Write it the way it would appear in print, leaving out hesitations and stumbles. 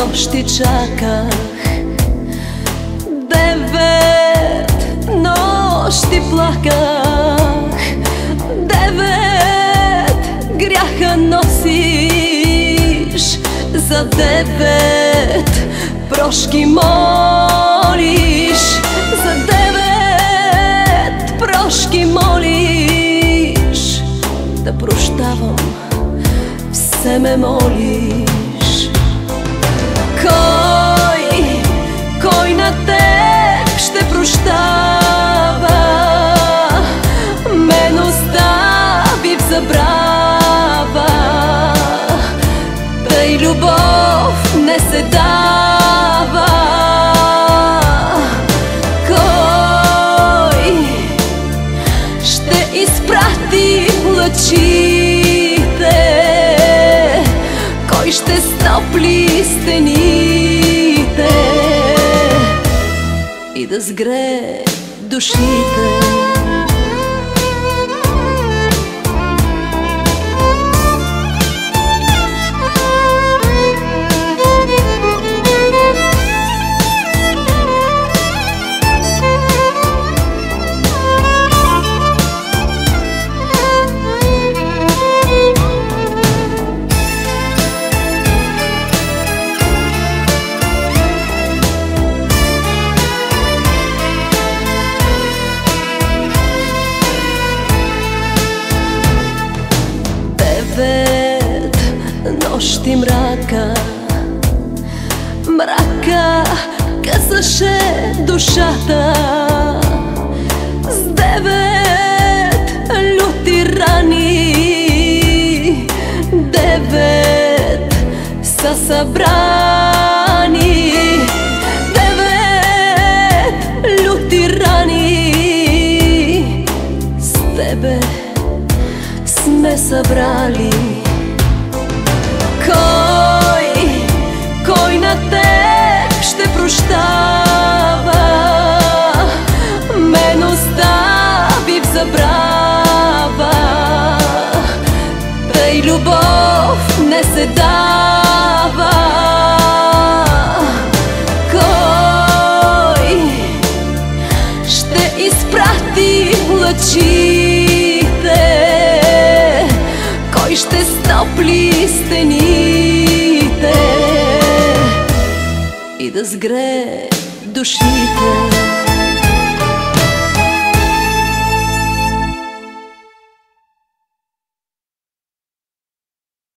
нощи чаках, 9 нощи плаках, 9 гряха носиш, за 9 прошки молиш, за 9 прошки молиш. Да прощавам, все ме молиш. Кой на теб ще прощава? Мен остави в забрава. Тъй любов не се дава. Кой ще изпрати лъчите? Кой ще стопли стените и да сгрее душите? Нощи мрака, мрака късаше душата, с 9 люти рани, 9 са събрани, 9 люти рани, с тебе сме събрали. Кой на теб ще прощава? Мен остави в забрава. Тъй любов не се дава. Кой ще изпрати лъчите? Кой ще стопли стените и да сгрее душите?